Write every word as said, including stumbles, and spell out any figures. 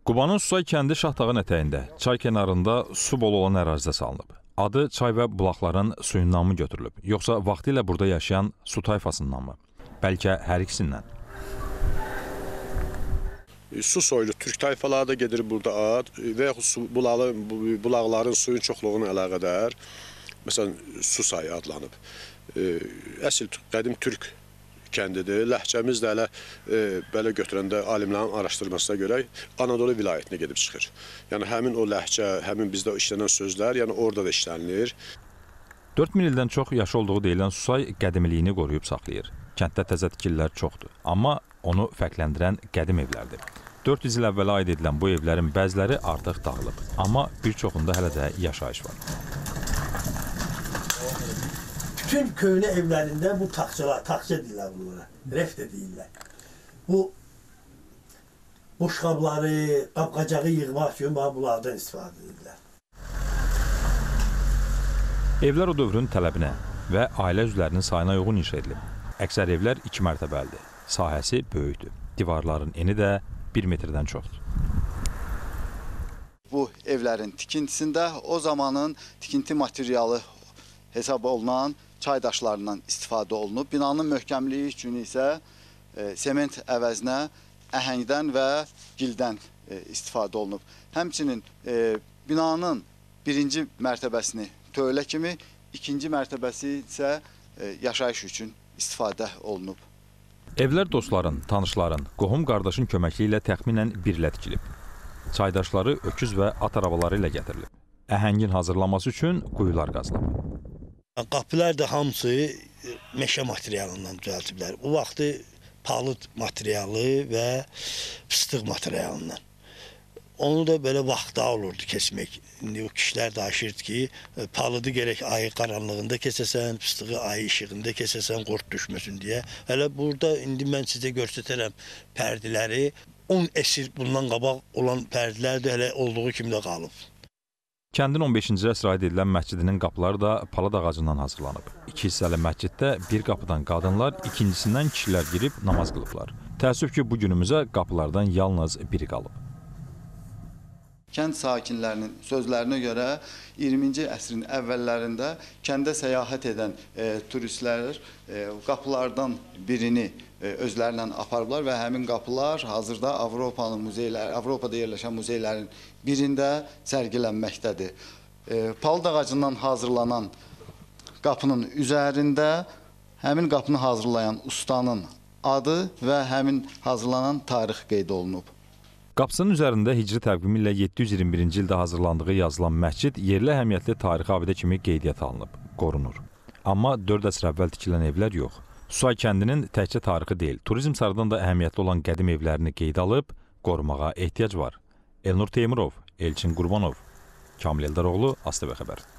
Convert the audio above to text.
Qubanın Susay kəndi Şahdağın ətəyində, çay kənarında su bol olan ərazidə salınıb. Adı çay və bulaqların suyundan mı götürülüb, yoxsa vaxtilə burada yaşayan su tayfasından mı? Bəlkə hər ikisindən. Su soylu Türk tayfaları da gedir burada ad və yaxud bulağı, bulaqların suyun çoxluğuna əlaqədar, məsələn, Susay adlanıb. Əsil qədim Türk kəndidir. Ləhcəmiz də hələ e, belə götürəndə alimlərin araşdırmasına görə Anadolu vilayətinə gedib çıxır. Yəni həmin o ləhcə, həmin bizdə işlənən sözlər, yəni orada da işlənilir. dörd min ildən çox yaşı olduğu deyilən Susay qədimliyini qoruyub saxlayır. Kənddə təzə tikililər çoxdur, amma onu fərqləndirən qədim evlərdir. dörd yüz il əvvələ aid edilən bu evlərin bəziləri artıq dağılıb, amma bir çoxunda hələ də yaşayış var. Bütün köhnə evlərində bu taxçalar, taxça deyirlər bunlara, ref də deyirlər. Bu boşqabları, qab-qacağı yığmaq üçün bunlardan istifadə edirlər. Evlər o dövrün tələbinə və ailə üzvlərinin sayına uyğun inşa edilib. Əksər evlər iki mərtəbəlidir, sahəsi böyükdür, divarların eni də bir metrdən çoxdur. Bu evlərin tikintisində o zamanın tikinti materialı hesab olunan çay daşlarından istifadə olunub. Binanın möhkəmliyi üçün isə e, sement əvəzinə əhəngdən və gildən e, istifadə olunub. Həmçinin e, binanın birinci mərtəbəsini tövlə kimi, ikinci mərtəbəsi isə e, yaşayış üçün istifadə olunub. Evlər dostların, tanışların, qohum qardaşın köməkliyi ilə təxminən bir ilə tikilib. Çaydaşları öküz və at arabaları ilə gətirilib. Əhəngin hazırlanması üçün quyular qazılıb. Qapılar da hamısı meşə materialından düzəltiblər. O vaxtı palıd materialı və fıstıq materialından. Onu da belə vaxtda olurdu kesmək. İndi o kişilər danışırdı ki, palıdı gərək ayı qaranlığında kesəsən, fıstığı ayı işığında kesəsən, qort düşməsin deyə. Hələ burada indi mən sizə göstərərəm pərdələri. on əsr bundan qabaq olan pərdələr də hələ olduğu kimi də qalıb. Kəndin on beşinci əsrə aid edilən məscidinin qapıları da palıd ağacından hazırlanıb. İki hissəli məsciddə bir qapıdan qadınlar, ikincisindən kişilər girib namaz qılıblar. Təəssüf ki, bu günümüzə qapılardan yalnız biri qalıb. Kənd sakinlərinin sözlərinə görə iyirminci əsrin əvvəllərində kəndə səyahət edən e, turistlər e, qapılardan birini e, özlərlə aparıblar və həmin qapılar hazırda Avropanın muzeyləri, Avropada yerləşən muzeylərin birində sərgilənməkdədir. E, palıd ağacından hazırlanan qapının üzərində həmin qapını hazırlayan ustanın adı və həmin hazırlanan tarix qeyd olunub. Qapısının üzərində hicri təqvimi ilə yeddi yüz iyirmi birinci ildə hazırlandığı yazılan məscid yerli əhəmiyyətli tarixi abidə kimi qeydiyyata alınıb, qorunur. Amma dörd əsr əvvəl tikilən evlər yox. Susay kəndinin təkcə tarixi deyil, turizm sarıdan da əhəmiyyətli olan qədim evlərini qeydə alıb, qorumağa ehtiyac var. Elnur Teymurov, Elçin Qurbanov, Kamil Eldaroğlu, ASTV xəbər.